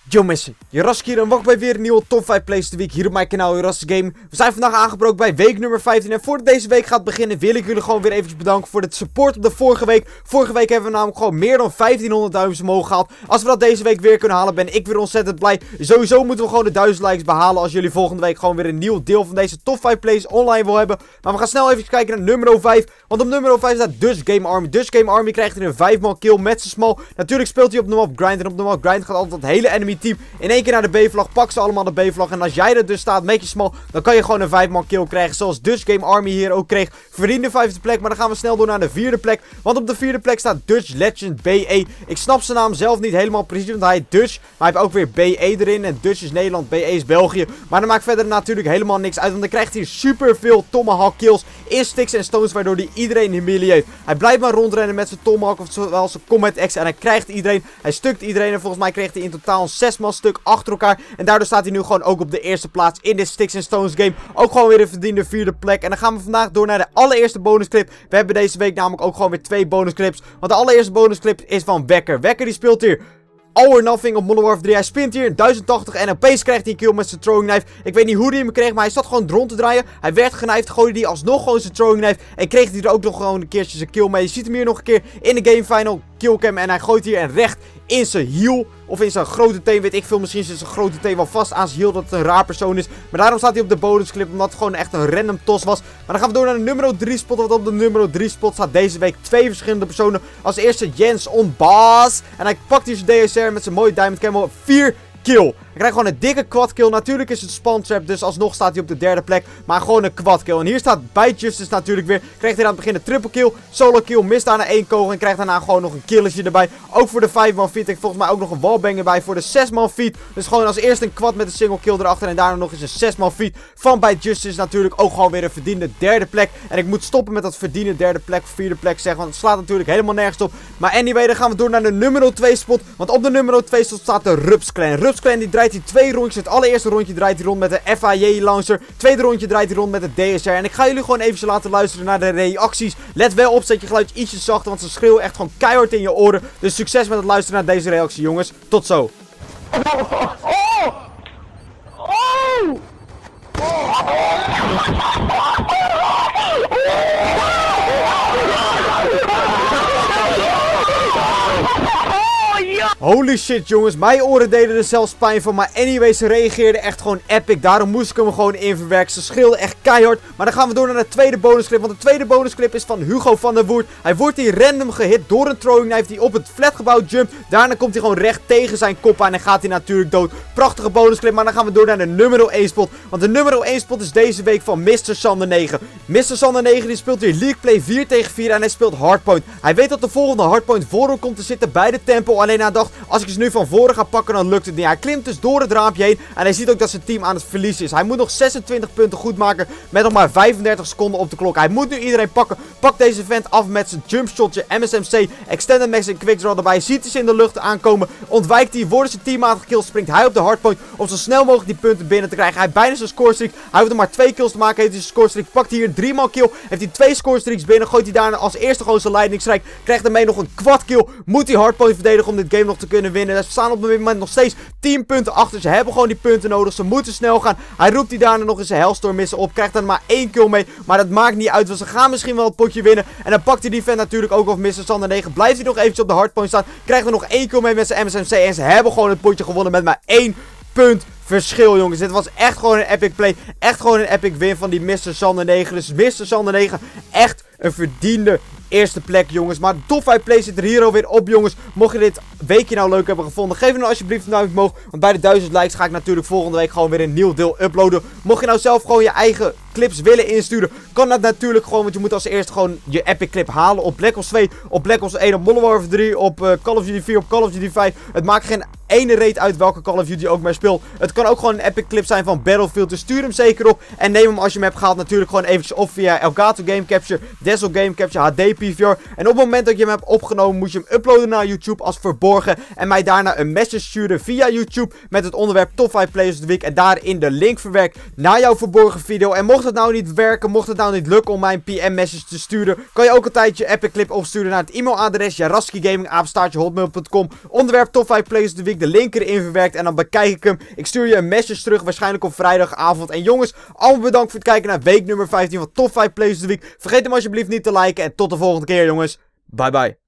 Yo mensen, Jurassic hier en welkom bij weer een nieuwe top 5 plays of the week hier op mijn kanaal Jurassic Game. We zijn vandaag aangebroken bij week nummer 15 en voordat deze week gaat beginnen wil ik jullie gewoon weer eventjes bedanken voor de support op de vorige week. Vorige week hebben we namelijk gewoon meer dan 1500 duimpjes omhoog gehaald. Als we dat deze week weer kunnen halen ben ik weer ontzettend blij. Sowieso moeten we gewoon de 1000 likes behalen als jullie volgende week gewoon weer een nieuw deel van deze top 5 plays online wil hebben. Maar we gaan snel even kijken naar nummer 5, want op nummer 5 staat Dutch Game Army. Dutch Game Army krijgt hier een 5-man kill met zijn small. Natuurlijk speelt hij op de map grind en op de map grind gaat altijd het hele enemy team in één keer naar de B-vlag, pak ze allemaal de B-vlag. En als jij er dus staat met je small, dan kan je gewoon een 5-man kill krijgen. Zoals Dutch Game Army hier ook kreeg. Verdiende 5e plek, maar dan gaan we snel door naar de 4e plek. Want op de 4e plek staat Dutch Legend BE. Ik snap zijn naam zelf niet helemaal precies, want hij heet Dutch. Maar hij heeft ook weer BE erin. En Dutch is Nederland, BE is België. Maar dat maakt verder natuurlijk helemaal niks uit. Want hij krijgt hier super veel tomahawk kills in sticks en stones, waardoor hij iedereen humiliate. Hij blijft maar rondrennen met zijn tomahawk, oftewel zijn combat axe. En hij krijgt iedereen. Hij stukt iedereen. En volgens mij kreeg hij in totaal een 6-man stuk achter elkaar. En daardoor staat hij nu gewoon ook op de eerste plaats in dit Sticks and Stones game. Ook gewoon weer een verdiende 4e plek. En dan gaan we vandaag door naar de allereerste bonusclip. We hebben deze week namelijk ook gewoon weer 2 bonusclips. Want de allereerste bonusclip is van Wekker. Wekker die speelt hier All or Nothing op Modern Warfare 3. Hij spint hier 1080 en opeens krijgt hij een kill met zijn throwing knife. Ik weet niet hoe hij hem kreeg, maar hij zat gewoon rond te draaien. Hij werd genijfd, gooide hij alsnog gewoon zijn throwing knife. En kreeg hij er ook nog gewoon een keertje zijn kill mee. Je ziet hem hier nog een keer in de game final killcam. En hij gooit hier en recht in zijn hiel. Of in zijn grote teen, weet ik veel. Misschien zit zijn grote teen wel vast aan zijn hiel, dat het een raar persoon is. Maar daarom staat hij op de bonusclip, omdat het gewoon echt een random tos was. Maar dan gaan we door naar de nummer 3 spot. Want op de nummer 3 spot staat deze week 2 verschillende personen. Als eerste Jens on Baas. En hij pakt hier zijn DSR met zijn mooie diamond camo. 4 kill. Hij krijgt gewoon een dikke quad kill. Natuurlijk is het spawn trap, dus alsnog staat hij op de 3e plek. Maar gewoon een quad kill. En hier staat bij Justice natuurlijk weer. Krijgt hij aan het begin een triple kill. Solo kill. Mist daarna 1 kogel. En krijgt daarna gewoon nog een killetje erbij. Ook voor de 5-man feat. En volgens mij ook nog een wallbang erbij voor de 6-man feat. Dus gewoon als eerste een quad met een single kill erachter. En daarna nog eens een 6-man feat van bij Justice. Natuurlijk ook gewoon weer een verdiende 3e plek. En ik moet stoppen met dat verdiende 3e plek of 4e plek zeggen. Want het slaat natuurlijk helemaal nergens op. Maar anyway, dan gaan we door naar de nummer 2 spot. Want op de nummer 2 spot staat de Rups Clan. Rups Clan die draait hij 2 rondjes. Het allereerste rondje draait hij rond met de FAJ launcher. Tweede rondje draait hij rond met de DSR. En ik ga jullie gewoon even laten luisteren naar de reacties. Let wel op, zet je geluidje ietsje zachter, want ze schreeuwen echt gewoon keihard in je oren. Dus succes met het luisteren naar deze reactie, jongens. Tot zo. Holy shit jongens, mijn oren deden er zelfs pijn van. Maar anyway, ze reageerden echt gewoon epic. Daarom moest ik hem gewoon in verwerken. Ze schreeuwden echt keihard. Maar dan gaan we door naar de tweede bonusclip. Want de tweede bonusclip is van Hugo van der Woerd. Hij wordt hier random gehit door een throwing knife die op het flatgebouw jumpt. Daarna komt hij gewoon recht tegen zijn kop aan en gaat hij natuurlijk dood. Prachtige bonusclip. Maar dan gaan we door naar de nummer 1 spot. Want de nummer 1 spot is deze week van Mr. Sander 9. Mr. Sander 9 die speelt hier League Play 4 tegen 4 en hij speelt hardpoint. Hij weet dat de volgende hardpoint voor hem komt te zitten bij de tempel. Alleen hij dacht, als ik ze nu van voren ga pakken, dan lukt het niet. Hij klimt dus door het raampje heen. En hij ziet ook dat zijn team aan het verliezen is. Hij moet nog 26 punten goed maken. Met nog maar 35 seconden op de klok. Hij moet nu iedereen pakken. Pak deze vent af met zijn jumpshotje. MSMC. Extended max en quick draw erbij. Ziet hij ze in de lucht aankomen. Ontwijkt hij. Worden zijn team aangekilld. Springt hij op de hardpoint. Om zo snel mogelijk die punten binnen te krijgen. Hij heeft bijna zijn scorestreak. Hij hoeft er maar 2 kills te maken. Heeft hij zijn scorestreak. Pakt hier 3-man kill. Heeft hij 2 scorestreaks binnen. Gooit hij daarna als eerste gewoon zijn lightning strike. Krijgt ermee nog een quad kill. Moet hij hardpoint verdedigen om dit game nog te kunnen winnen. Ze staan op dit moment nog steeds 10 punten achter. Ze hebben gewoon die punten nodig. Ze moeten snel gaan. Hij roept die daarna nog eens een Hellstorm missen op. Krijgt dan maar 1 kill mee. Maar dat maakt niet uit. Want ze gaan misschien wel het potje winnen. En dan pakt hij die vent natuurlijk ook op Mr. Sander 9. Blijft hij nog eventjes op de hardpoint staan. Krijgt er nog 1 kill mee met zijn MSMC. En ze hebben gewoon het potje gewonnen met maar 1 punt verschil, jongens. Dit was echt gewoon een epic play. Echt gewoon een epic win van die Mr. Sander 9. Dus Mr. Sander 9 echt een verdiende eerste plek, jongens. Maar de top 5 plays zit er hier alweer op, jongens. Mocht je dit weekje nou leuk hebben gevonden, geef me nou alsjeblieft een duimpje omhoog. Want bij de 1000 likes ga ik natuurlijk volgende week gewoon weer een nieuw deel uploaden. Mocht je nou zelf gewoon je eigen clips willen insturen, kan dat natuurlijk gewoon. Want je moet als eerste gewoon je epic clip halen op Black Ops 2, op Black Ops 1, op Modern Warfare 3, op Call of Duty 4, op Call of Duty 5. Het maakt geen ene reet uit welke Call of Duty ook maar speelt. Het kan ook gewoon een epic clip zijn van Battlefield. Dus stuur hem zeker op. En neem hem als je hem hebt gehaald natuurlijk gewoon eventjes op via Elgato Game Capture, Dazzle Game Capture, HD PVR. En op het moment dat je hem hebt opgenomen, moet je hem uploaden naar YouTube als verborgen. En mij daarna een message sturen via YouTube met het onderwerp Top 5 Plays of the Week. En daarin de link verwerkt naar jouw verborgen video. En mocht het nou niet werken, mocht het nou niet lukken om mij een PM-message te sturen, kan je ook altijd je epic clip opsturen naar het e-mailadres jaraskigaming@hotmail.com. Onderwerp top 5 plays of the week, de link erin verwerkt en dan bekijk ik hem. Ik stuur je een message terug, waarschijnlijk op vrijdagavond. En jongens, allemaal bedankt voor het kijken naar week nummer 15 van top 5 plays of the week. Vergeet hem alsjeblieft niet te liken en tot de volgende keer jongens. Bye bye.